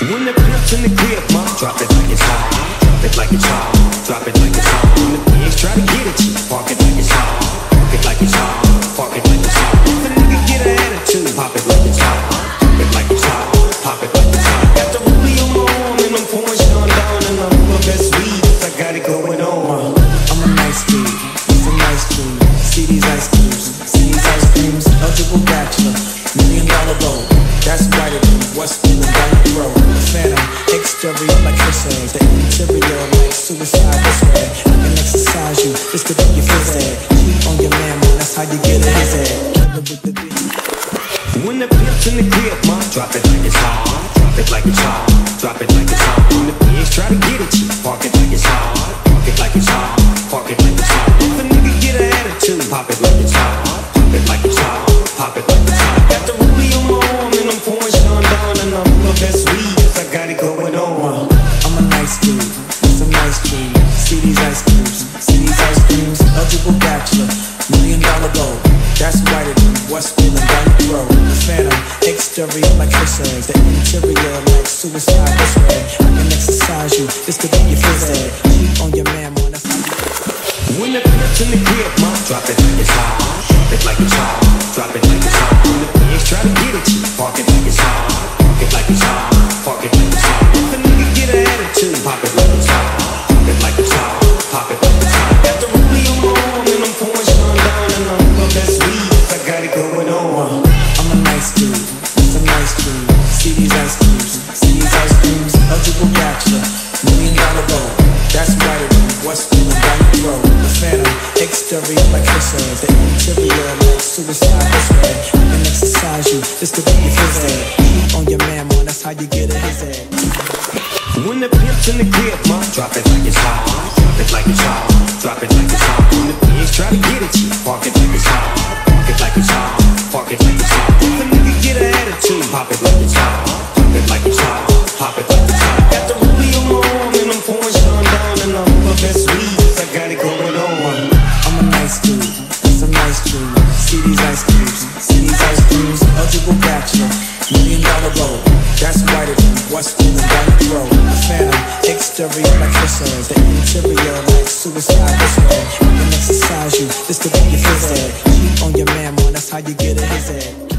When the pimp's in the crib, ma, drop it like it's hot. Drop it like it's hot. Drop it like it's hot. When the pigs try to get at you, park it like it's hot. Park it like it's hot. Park it like it's hot. If a nigga get an attitude, pop it like it's hot. Pop it like it's hot. Pop it like it's hot. Got the rollie on my arm and I'm pouring Sean down and I'm the best weed. I got it going on. I'm a nice dude. It's a nice dream. See these ice creams. See these ice creams. Eligible bachelor. $1 million goal. That's brighter than what's spinning down the road. The phantom, exterior like chrysalis. The interior like suicide. This way, I can exercise you. This could be your phys ed. Cheat on your man, that's how you get a his head. Killer with the beat. When the pimp's in the crib, ma, drop it like it's hot. Drop it like it's hot. Drop it like it's hot. When the pigs try to get at you, park it like it's hot. Park it like it's hot. Park it like it's hot. If a nigga get an attitude, pop it like it's hot. Pop it like it's hot. Pop it like it's hot. Got the rollie on my arm and I'm pouring Sean down and I'm the best weed. I got it going on. I'm a nice dude. It's a nice dream. See these ice creams. See these ice creams. Eligible bachelor. $1 million goal. That's brighter than what's spinning down the road. The phantom, exterior like chrysalis. The interior like suicide. This way, I can exercise you. This could be your phys ed. Cheat on your man, that's how you. When the pimp's in the crib, ma, drop it like it's hot. Drop it like it's hot. Drop it like it's hot. When the pigs try to get at you, park it like it's hot. Park it like it's hot. Park it like it's hot. If a nigga get an attitude, pop it like it's hot. Pop it like it's hot. Pop it like it's hot. Got the rollie on my arm and I'm pouring Sean down and I'm the best weed. I got it going on. I'm a nice dude. It's a nice dream. See these ice creams. See these ice creams. Eligible bachelor. $1 million goal. That's brighter than what's spinning down the road. The phantom, exterior like chrysalis. The interior like suicide. This way, I can exercise you. This could be your phys ed. Cheat on your man, that's how you get a his head. When the pimp's in the crib, ma, drop it like it's hot. Drop it like it's hot. Drop it like it's hot. When the pigs try to get at you, park it like it's hot. Park it like it's hot. Park it like it's hot. If a nigga get an attitude, pop it like it's hot. Pop it like it's hot. Pop it like it's hot. Got the rollie on my arm and I'm pouring Sean down and I'm the best weed. I got it going on. I'm a nice dude. It's a nice dream. See these ice creams. See these ice creams. Eligible bachelor. $1 million goal. That's brighter than what's spinning down the road. The phantom, exterior like chrysalis. The interior like suicide. This way, I can exercise you. This could be your phys ed. Cheat on your man, that's how you get a his head.